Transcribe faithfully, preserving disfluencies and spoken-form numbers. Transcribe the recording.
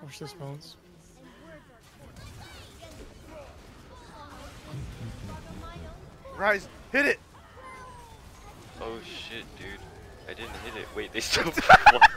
Watch this, bones. Ryze, hit it! Oh shit, dude. I didn't hit it. Wait, they still